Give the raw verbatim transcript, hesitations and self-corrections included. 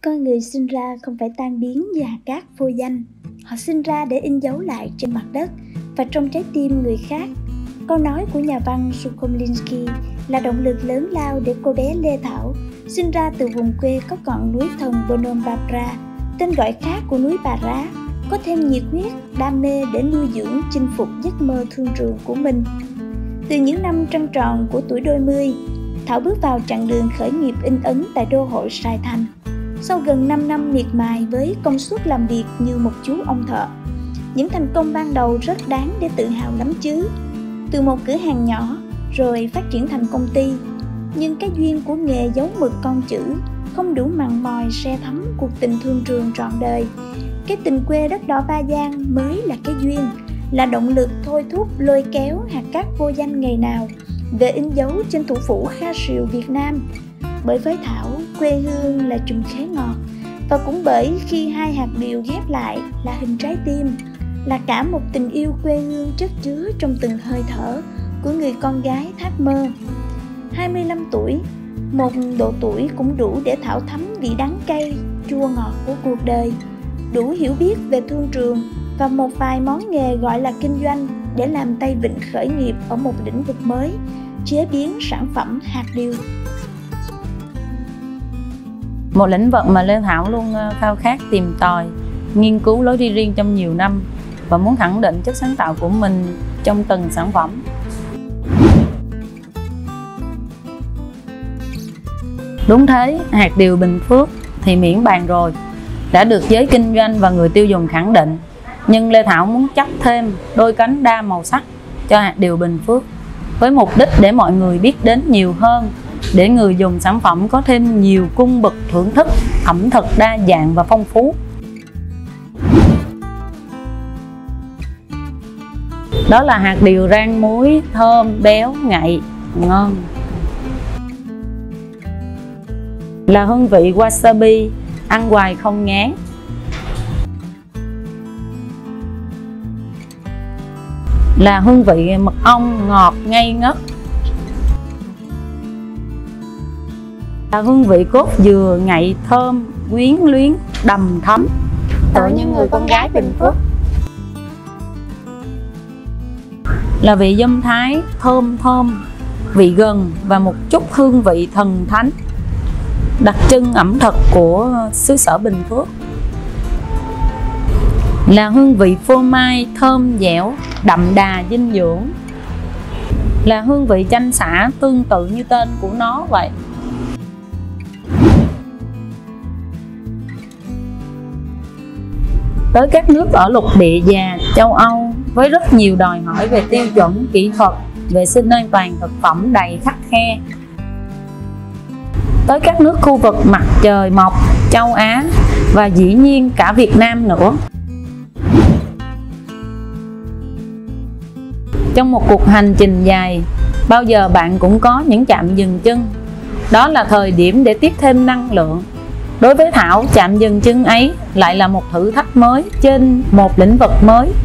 Con người sinh ra không phải tan biến như hạt cát vô danh. Họ sinh ra để in dấu lại trên mặt đất và trong trái tim người khác. Câu nói của nhà văn Sukhomlinsky là động lực lớn lao để cô bé Lê Thảo, sinh ra từ vùng quê có ngọn núi thần Bonhomme Babra, tên gọi khác của núi Bà Rá, có thêm nhiệt huyết, đam mê để nuôi dưỡng, chinh phục giấc mơ thương trường của mình. Từ những năm trăng tròn của tuổi đôi mươi, Thảo bước vào chặng đường khởi nghiệp in ấn tại đô hội Sài Thành. Sau gần năm năm miệt mài với công suất làm việc như một chú ông thợ, những thành công ban đầu rất đáng để tự hào lắm chứ. Từ một cửa hàng nhỏ rồi phát triển thành công ty, nhưng cái duyên của nghề giấu mực con chữ không đủ mặn mòi se thấm cuộc tình thương trường trọn đời. Cái tình quê đất đỏ Ba Giang mới là cái duyên, là động lực thôi thúc lôi kéo hạt cát vô danh ngày nào về in dấu trên thủ phủ Kha Sìu Việt Nam. Bởi với Thảo, quê hương là chùm khế ngọt, và cũng bởi khi hai hạt điều ghép lại là hình trái tim, là cả một tình yêu quê hương chất chứa trong từng hơi thở của người con gái thác mơ. hai mươi lăm tuổi, một độ tuổi cũng đủ để Thảo thấm vị đắng cay, chua ngọt của cuộc đời, đủ hiểu biết về thương trường và một vài món nghề gọi là kinh doanh để làm tay vịn khởi nghiệp ở một lĩnh vực mới, chế biến sản phẩm hạt điều. Một lĩnh vực mà Lê Thảo luôn khao khát tìm tòi, nghiên cứu lối đi riêng trong nhiều năm và muốn khẳng định chất sáng tạo của mình trong từng sản phẩm. Đúng thế, hạt điều Bình Phước thì miễn bàn rồi, đã được giới kinh doanh và người tiêu dùng khẳng định. Nhưng Lê Thảo muốn chấp thêm đôi cánh đa màu sắc cho hạt điều Bình Phước, với mục đích để mọi người biết đến nhiều hơn, để người dùng sản phẩm có thêm nhiều cung bậc thưởng thức ẩm thực đa dạng và phong phú. Đó là hạt điều rang muối, thơm, béo, ngậy, ngon. Là hương vị wasabi, ăn hoài không ngán. Là hương vị mật ong ngọt ngây ngất. Là hương vị cốt dừa ngậy thơm, quyến luyến, đầm thấm. Tựa như người con gái Bình Phước. Là vị dâm thái, thơm thơm, vị gừng và một chút hương vị thần thánh, đặc trưng ẩm thực của xứ sở Bình Phước. Là hương vị phô mai thơm dẻo, đậm đà dinh dưỡng. Là hương vị chanh sả tương tự như tên của nó vậy. Tới các nước ở lục địa già châu Âu với rất nhiều đòi hỏi về tiêu chuẩn kỹ thuật, vệ sinh an toàn thực phẩm đầy khắt khe. Tới các nước khu vực mặt trời mọc, châu Á và dĩ nhiên cả Việt Nam nữa. Trong một cuộc hành trình dài, bao giờ bạn cũng có những chạm dừng chân. Đó là thời điểm để tiếp thêm năng lượng. Đối với Thảo, chạm dừng chân ấy lại là một thử thách mới trên một lĩnh vực mới.